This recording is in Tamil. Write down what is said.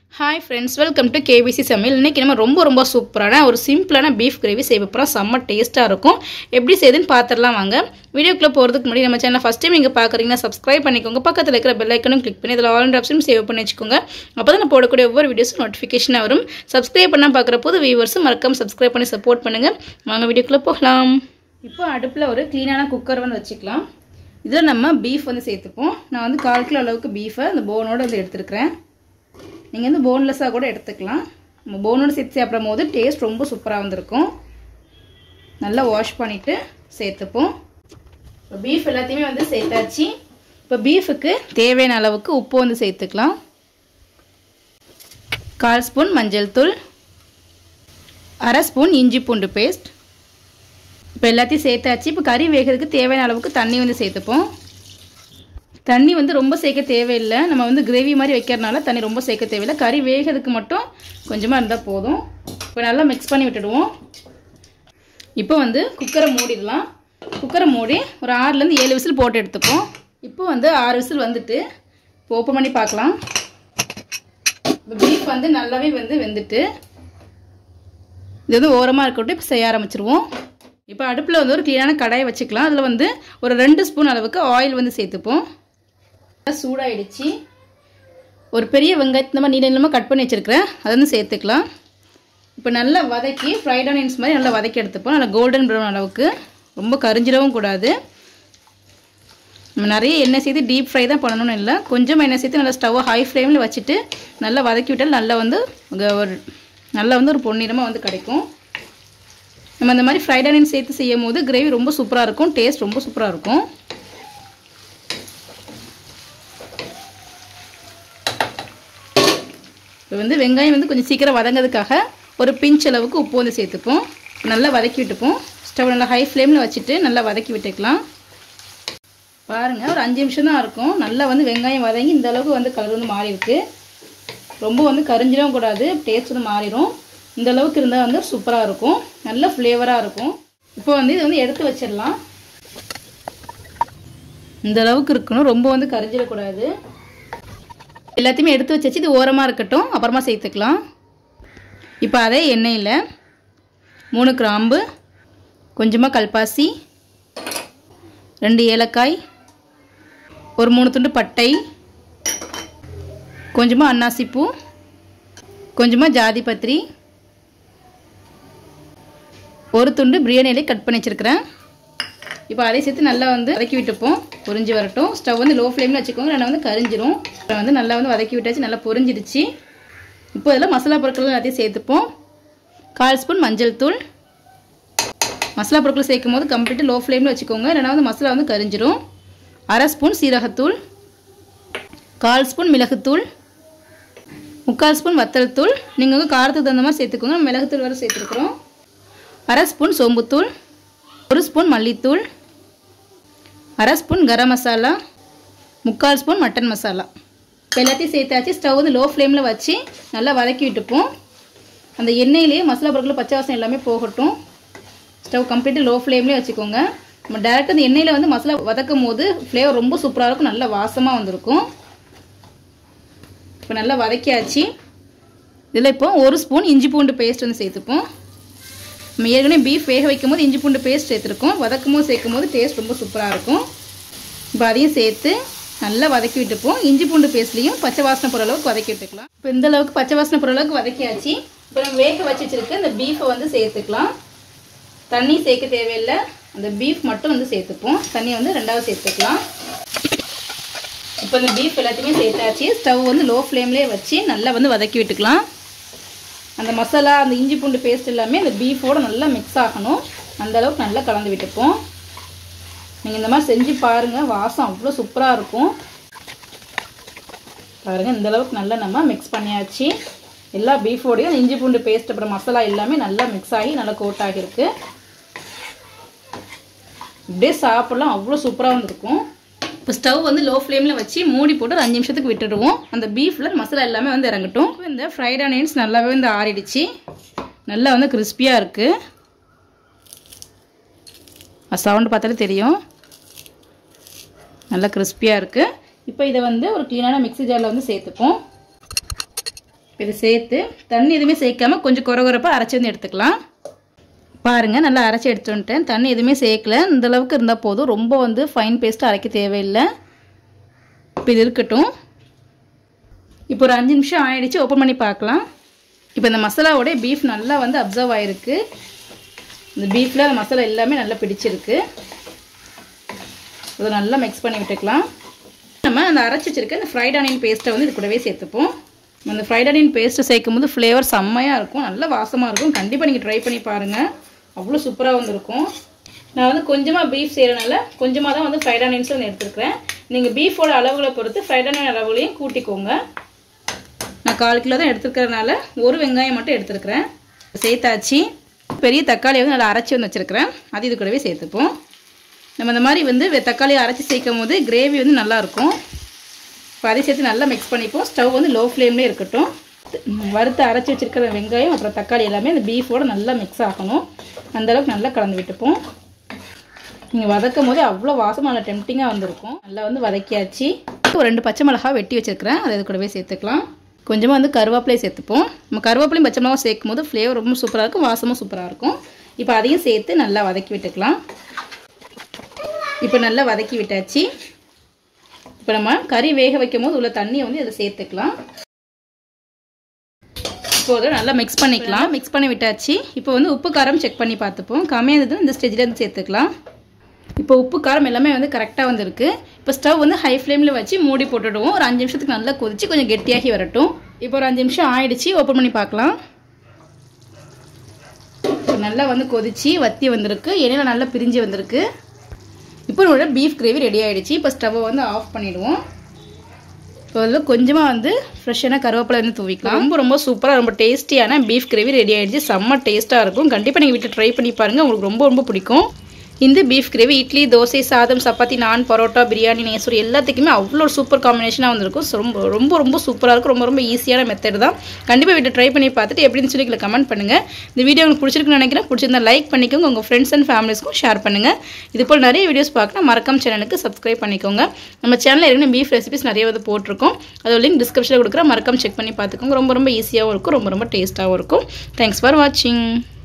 Hi friends, welcome to KBC சமையல். இன்னைக்கு நம்ம ரொம்ப சூப்பரான ஒரு சிம்பிளான பீஃப் கிரேவி செய்ய போறோம். செம்ம டேஸ்டா இருக்கும். எப்படி செய்யுதுன்னு பாத்துறலாம் வாங்க. வீடியோக்குள்ள போறதுக்கு முன்னாடி நம்ம சேனலை ஃபர்ஸ்ட் டைம் நீங்க பார்க்கறீங்கன்னா Subscribe பண்ணிக்கோங்க. பக்கத்துல இருக்கிற பெல் ஐகானும் கிளிக் பண்ணி அதல ஆல் ஆப்ஷனும் சேவ் பண்ணி வெச்சுக்கோங்க. அப்பதான் நான் போடக்கூடிய ஒவ்வொரு வீடியோஸும் நோட்டிஃபிகேஷன் வரும். Subscribe பண்ணா பார்க்குற போது வியூவர்ஸ் மறக்காம Subscribe பண்ணி சப்போர்ட் பண்ணுங்க. வாங்க வீடியோக்குள்ள போகலாம். இப்போ அடுப்புல ஒரு க்ளீனான குக்கர் வந்து வச்சுக்கலாம். இதுல நம்ம பீஃப் வந்து சேர்த்துப்போம். நான் வந்து 1/4 கிலோ அளவுக்கு பீஃபை அந்த போனோட வந்து எடுத்துக்கிறேன். நீங்கள் வந்து போன்லெஸ்ஸாக கூட எடுத்துக்கலாம். நம்ம போனோடு சேர்த்து சாப்பிடும் டேஸ்ட் ரொம்ப சூப்பராக வந்திருக்கும். நல்லா வாஷ் பண்ணிவிட்டு சேர்த்துப்போம். இப்போ பீஃப் எல்லாத்தையுமே வந்து சேர்த்தாச்சு. இப்போ பீஃபுக்கு தேவையான அளவுக்கு உப்பு வந்து சேர்த்துக்கலாம். 1/4 ஸ்பூன் மஞ்சள் தூள், 1/2 ஸ்பூன் இஞ்சி பூண்டு பேஸ்ட். இப்போ எல்லாத்தையும் சேர்த்தாச்சு. இப்போ கறி வேகிறதுக்கு தேவையான அளவுக்கு தண்ணி வந்து சேர்த்துப்போம். தண்ணி வந்து ரொம்ப சேர்க்க தேவையில்லை. நம்ம வந்து கிரேவி மாதிரி வைக்கிறதுனால தண்ணி ரொம்ப சேர்க்க தேவையில்லை. கறி வேகிறதுக்கு மட்டும் கொஞ்சமாக இருந்தால் போதும். இப்போ நல்லா மிக்ஸ் பண்ணி விட்டுடுவோம். இப்போ வந்து குக்கரை மூடிடலாம். குக்கரை மூடி ஒரு 6லேருந்து 7 விசில் போட்டு எடுத்துப்போம். இப்போ வந்து 6 விசில் வந்துட்டு இப்போ ஓப்பன் பண்ணி பார்க்கலாம். இப்போ பீஃப் வந்து நல்லாவே வெந்துட்டு இது வந்து ஓரமாக இருக்கட்டும். இப்போ செய்ய ஆரம்பிச்சிருவோம். இப்போ அடுப்பில் வந்து ஒரு க்ளீனான கடாயை வச்சுக்கலாம். அதில் வந்து ஒரு 2 ஸ்பூன் அளவுக்கு ஆயில் வந்து சேர்த்துப்போம். சூடாயிடுச்சு. ஒரு பெரிய வெங்காயத்தை நம்ம நீளமாக கட் பண்ணி வச்சுருக்கிறேன், அதை வந்து சேர்த்துக்கலாம். இப்போ நல்லா வதக்கி ஃப்ரைட் ஆனியன்ஸ் மாதிரி நல்லா வதக்கி எடுத்துப்போம். நல்லா கோல்டன் ப்ரௌன் அளவுக்கு, ரொம்ப கரிஞ்சிடவும் கூடாது. நம்ம நிறைய எண்ணெய் சேர்த்து டீப் ஃப்ரை தான் பண்ணணும்னு இல்லை. கொஞ்சம் எண்ணெய் சேர்த்து நல்லா ஸ்டவ்வை ஹை ஃப்ளேமில் வச்சுட்டு நல்லா வதக்கி விட்டால் நல்லா வந்து ஒரு பொன்னிறமாக வந்து கிடைக்கும். நம்ம இந்த மாதிரி ஃப்ரைட் ஆனியன் சேர்த்து செய்யும் போது கிரேவி ரொம்ப சூப்பராக இருக்கும். டேஸ்ட் ரொம்ப சூப்பராக இருக்கும். இப்போ வந்து வெங்காயம் வந்து கொஞ்சம் சீக்கிரம் வதங்கிறதுக்காக ஒரு பிஞ்ச் அளவுக்கு உப்பு வந்து சேர்த்துப்போம். நல்லா வதக்கி விட்டுப்போம். ஸ்டவ் நல்லா ஹை ஃப்ளேமில் வச்சுட்டு நல்லா வதக்கி விட்டுக்கலாம். பாருங்கள், ஒரு 5 நிமிஷம் தான் இருக்கும். நல்லா வந்து வெங்காயம் வதங்கி இந்த அளவுக்கு வந்து கலர் வந்து மாறி இருக்கு. ரொம்ப வந்து கரிஞ்சிடவும் கூடாது, டேஸ்ட் வந்து மாறிடும். இந்த அளவுக்கு இருந்தால் வந்து சூப்பராக இருக்கும், நல்ல ஃப்ளேவராக இருக்கும். இப்போ வந்து இது வந்து எடுத்து வச்சிடலாம். இந்த அளவுக்கு இருக்கணும், ரொம்ப வந்து கரிஞ்சிடக்கூடாது. எல்லாத்தையுமே எடுத்து வச்சு இது ஓரமாக இருக்கட்டும், அப்புறமா சேர்த்துக்கலாம். இப்போ அதே எண்ணெயில் 3 கிராம்பு, கொஞ்சமாக கல்பாசி, 2 ஏலக்காய், ஒரு 3 துண்டு பட்டை, கொஞ்சமாக அன்னாசிப்பூ, கொஞ்சமாக ஜாதி பத்திரி, ஒரு துண்டு பிரியாணி இலை கட் பண்ணி வச்சுருக்கிறேன். இப்போ அதை சேர்த்து நல்லா வந்து வதக்கி விட்டுப்போம். பொரிஞ்சு வரட்டும். ஸ்டவ் வந்து லோ ஃப்ளேமில் வச்சுக்கோங்க, நல்லா வந்து கரிஞ்சிரும். வந்து நல்லா வந்து வதக்கி விட்டாச்சு, நல்லா பொரிஞ்சிருச்சு. இப்போ இதில் மசாலா பொருட்கள் எல்லாத்தையும் சேர்த்துப்போம். 1/4 ஸ்பூன் மஞ்சள் தூள். மசாலா பொருட்கள் சேர்க்கும் போது கம்ப்ளீட்டாக லோ ஃப்ளேமில் வச்சுக்கோங்க, இல்லைனா வந்து மசாலா வந்து கரிஞ்சிரும். 1/2 ஸ்பூன் சீரகத்தூள், 1/4 ஸ்பூன் மிளகுத்தூள், 3/4 ஸ்பூன் வத்தல் தூள். நீங்கள் வந்து காரத்துக்கு தகுந்த மாதிரி சேர்த்துக்கோங்க. மிளகுத்தூள் வரை சேர்த்துருக்குறோம். 1/2 ஸ்பூன் சோம்புத்தூள், 1 ஸ்பூன் மல்லித்தூள், 1/2 spoon garam masala, 3/4 spoon mutton masala. இப்போ எல்லாத்தையும் சேர்த்தாச்சு. ஸ்டவ் வந்து லோ ஃப்ளேமில் வச்சு நல்லா வதக்கி விட்டுப்போம். அந்த எண்ணெயிலேயே மசாலா பொருட்கள் பச்சை வாசனை எல்லாமே போகட்டும். ஸ்டவ் கம்ப்ளீட்டாக லோ ஃப்ளேம்லேயே வச்சுக்கோங்க. நம்ம டேரெக்டாக அந்த எண்ணெயில் வந்து மசாலா வதக்கும் போது ஃப்ளேவர் ரொம்ப சூப்பராக இருக்கும், நல்ல வாசமாக வந்திருக்கும். இப்போ நல்லா வதக்கியாச்சு. இதில் இப்போ 1 ஸ்பூன் இஞ்சி பூண்டு பேஸ்ட் வந்து சேர்த்துப்போம். நம்ம ஏற்கனவே பீஃப் வேக வைக்கும் போது இஞ்சி பூண்டு பேஸ்ட் சேர்த்துருக்கோம். வதக்கும் போது சேர்க்கும் போது டேஸ்ட் ரொம்ப சூப்பராக இருக்கும். இப்போ அதையும் சேர்த்து நல்லா வதக்கி விட்டுப்போம். இஞ்சி பூண்டு பேஸ்ட்லையும் பச்சை வாசனை போகிற அளவுக்கு வதக்கி விட்டுக்கலாம். இப்போ இந்த அளவுக்கு பச்சை வாசனை போகிற அளவுக்கு வதக்கியாச்சு. இப்போ நம்ம வேக வச்சுருக்க இந்த பீஃபை வந்து சேர்த்துக்கலாம். தண்ணி சேர்க்க தேவையில்லை, அந்த பீஃப் மட்டும் வந்து சேர்த்துப்போம். தண்ணி வந்து 2வது சேர்த்துக்கலாம். இப்போ இந்த பீஃப் எல்லாத்தையுமே சேர்த்தாச்சு. ஸ்டவ் வந்து லோ ஃப்ளேம்லேயே வச்சு நல்லா வந்து வதக்கி விட்டுக்கலாம். அந்த மசாலா, அந்த இஞ்சி பூண்டு பேஸ்ட் எல்லாமே அந்த பீஃபோடு நல்லா மிக்ஸ் ஆகணும். அந்தளவுக்கு நல்லா கலந்து விட்டுப்போம். நீங்கள் இந்த மாதிரி செஞ்சு பாருங்கள், வாசம் அவ்வளோ சூப்பராக இருக்கும். பாருங்கள், இந்தளவுக்கு நல்லா நம்ம மிக்ஸ் பண்ணியாச்சு. எல்லா பீஃபோடையும் இஞ்சி பூண்டு பேஸ்ட் அப்புறம் மசாலா எல்லாமே நல்லா மிக்ஸ் ஆகி நல்லா கோட் ஆகிருக்கு. இப்படியே சாப்பிட்லாம், அவ்வளோ சூப்பராக வந்துருக்கும். இப்போ ஸ்டவ் வந்து லோ ஃப்ளேமில் வச்சு மூடி போட்டு ஒரு 5 நிமிஷத்துக்கு விட்டுடுவோம். அந்த பீஃபில் மசாலா எல்லாமே வந்து இறங்கட்டும். இந்த ஃப்ரைட் ஆனியன்ஸ் நல்லாவே வந்து ஆறிடுச்சு, நல்லா வந்து கிறிஸ்பியாக இருக்குது. சவுண்டு பார்த்தாலே தெரியும், நல்லா கிறிஸ்பியாக இருக்குது. இப்போ இதை வந்து ஒரு க்ளீனான மிக்ஸி ஜாரில் வந்து சேர்த்துப்போம். இது சேர்த்து தண்ணி எதுவுமே சேர்க்காமல் கொஞ்சம் குறகுறப்பாக அரைச்சி வந்து எடுத்துக்கலாம். பாருங்கள், நல்லா அரைச்சி எடுத்து வந்துட்டேன். தண்ணி எதுவுமே சேர்க்கல. இந்தளவுக்கு இருந்தால் போதும். ரொம்ப வந்து ஃபைன் பேஸ்ட்டாக அரைக்க தேவையில்லை. இப்போ இது இருக்கட்டும். இப்போ ஒரு 5 நிமிஷம் ஆயிடுச்சு. ஓப்பன் பண்ணி பார்க்கலாம். இப்போ இந்த மசாலாவோட பீஃப் நல்லா வந்து அப்சர்வ் ஆகிருக்கு. இந்த பீஃபில் அந்த மசாலா எல்லாமே நல்லா பிடிச்சிருக்கு. அதை நல்லா மிக்ஸ் பண்ணி விட்டுக்கலாம். நம்ம அந்த அரைச்சி வச்சிருக்க இந்த ஃப்ரைட் ஆனியன் பேஸ்ட்டை வந்து இது கூடவே சேர்த்துப்போம். அந்த ஃப்ரைட் ஆனியன் பேஸ்ட்டு சேர்க்கும் போது ஃப்ளேவர் செம்மையாக இருக்கும். நல்ல வாசமாக இருக்கும். கண்டிப்பாக நீங்கள் ட்ரை பண்ணி பாருங்கள். அவ்வளோ சூப்பராக வந்துருக்கும். நான் வந்து கொஞ்சமாக பீஃப் செய்கிறனால கொஞ்சமாக தான் வந்து ஃப்ரைட் ஆனியன்ஸும் வந்து எடுத்துருக்கிறேன். நீங்கள் பீஃபோட அளவுகளை பொறுத்து ஃப்ரைட் ஆனியன் அளவுலையும் கூட்டிக்கோங்க. நான் 1/4 கிலோ தான் எடுத்துருக்கிறதுனால ஒரு வெங்காயம் மட்டும் எடுத்துருக்கிறேன். சேர்த்தாச்சு. பெரிய தக்காளி வந்து நல்லா அரைச்சி வந்து வச்சுருக்கிறேன். அது இது கூடவே சேர்த்துப்போம். நம்ம இந்த மாதிரி வந்து தக்காளி அரைச்சி சேர்க்கும் போது கிரேவி வந்து நல்லாயிருக்கும். இப்போ அதை சேர்த்து நல்லா மிக்ஸ் பண்ணிப்போம். ஸ்டவ் வந்து லோ ஃப்ளேம்லேயே இருக்கட்டும். வறுத்து அரைச்சி வச்சுருக்கிற வெங்காயம் அப்புறம் தக்காளி எல்லாமே அந்த பீஃபோடு நல்லா மிக்ஸ் ஆகணும். அந்தளவுக்கு நல்லா கலந்து விட்டுப்போம். நீங்கள் வதக்கும் போது அவ்வளோ வாசம் நல்லா டெம்டிங்காக வந்திருக்கும். நல்லா வந்து வதக்கியாச்சு. ஒரு 2 பச்சை மிளகா வெட்டி வச்சுருக்கிறேன். அதை இது கூடவே சேர்த்துக்கலாம். கொஞ்சமாக வந்து கருவேப்பிலை சேர்த்துப்போம். நம்ம கருவேப்பிலையும் பச்சை மிளகாவும் சேர்க்கும் போது ஃப்ளேவர் ரொம்ப சூப்பராக இருக்கும். வாசமும் சூப்பராக இருக்கும். இப்போ அதையும் சேர்த்து நல்லா வதக்கி விட்டுக்கலாம். இப்போ நல்லா வதக்கி விட்டாச்சு. இப்போ நம்ம கறி வேக வைக்கும் போது உள்ள தண்ணியை வந்து இதை சேர்த்துக்கலாம். இப்போது நல்லா மிக்ஸ் பண்ணிக்கலாம். மிக்ஸ் பண்ணி விட்டாச்சு. இப்போ வந்து உப்பு காரம் செக் பண்ணி பார்த்துப்போம். கம்மியாக இருந்தது இந்த ஸ்டேஜில் இருந்து சேர்த்துக்கலாம். இப்போ உப்பு காரம் எல்லாமே வந்து கரெக்டாக வந்துருக்கு. இப்போ ஸ்டவ் வந்து ஹை ஃப்ளேமில் வச்சு மூடி போட்டுடுவோம். ஒரு 5 நிமிஷத்துக்கு நல்லா கொதிச்சு கொஞ்சம் கெட்டியாகி வரட்டும். இப்போ ஒரு 5 நிமிஷம் ஆயிடுச்சு. ஓப்பன் பண்ணி பார்க்கலாம். இப்போ நல்லா வந்து கொதிச்சு வத்தி வந்திருக்கு. எண்ணெயில நல்லா பிரிஞ்சு வந்திருக்கு. இப்போ நம்மளோட பீஃப் கிரேவி ரெடி ஆகிடுச்சு. இப்போ ஸ்டவ்வை வந்து ஆஃப் பண்ணிவிடுவோம். இப்போ அதில் கொஞ்சமாக வந்து ஃப்ரெஷ்ஷான கருவேப்பிலை வந்து தூவிக்கலாம். ரொம்ப ரொம்ப சூப்பராக ரொம்ப டேஸ்டியான பீஃப் கிரேவி ரெடி ஆகிடுச்சு. செம்ம டேஸ்ட்டாக இருக்கும். கண்டிப்பாக நீங்கள் வீட்டில் ட்ரை பண்ணி பாருங்கள். உங்களுக்கு ரொம்ப ரொம்ப பிடிக்கும். இந்த பீஃப் கிரேவி இட்லி, தோசை, சாதம், சப்பாத்தி, நான், பரோட்டா, பிரியாணி, நெய்சோறு எல்லாத்துக்குமே அவ்வளோ சூப்பர் காம்பினேஷனாக வந்திருக்கும். ரொம்ப ரொம்ப ரொம்ப சூப்பராக இருக்கும். ரொம்ப ரொம்ப ஈஸியான மெத்தட் தான். கண்டிப்பாக வீட்டில் ட்ரை பண்ணி பார்த்துட்டு எப்படின்னு சொல்லி கமெண்ட் பண்ணுங்கள். இந்த வீடியோ உங்களுக்கு பிடிச்சிருக்குன்னு நினைக்கிறேன். பிடிச்சிருந்தா லைக் பண்ணிக்கோங்க. உங்கள் ஃப்ரெண்ட்ஸ் அண்ட் ஃபேமிலிஸ்க்கும் ஷேர் பண்ணுங்கள். இதுபோல் நிறைய வீடியோஸ் பார்க்கணும். மறக்காம சேனலுக்கு சப்ஸ்கிரைப் பண்ணிக்கோங்க. நம்ம சேனலில் ஏற்கனவே பீஃப் ரெசிபிஸ் நிறைய வந்து போட்டிருக்கோம். அதோட லிங்க் டிஸ்கிரிப்ஷனில் கொடுக்குறேன். மறக்காம செக் பண்ணி பார்த்துக்கோங்க. ரொம்ப ரொம்ப ஈஸியாகவும் இருக்கும். ரொம்ப ரொம்ப டேஸ்ட்டாகவும் இருக்கும். தேங்க்ஸ் ஃபார் வாட்சிங்.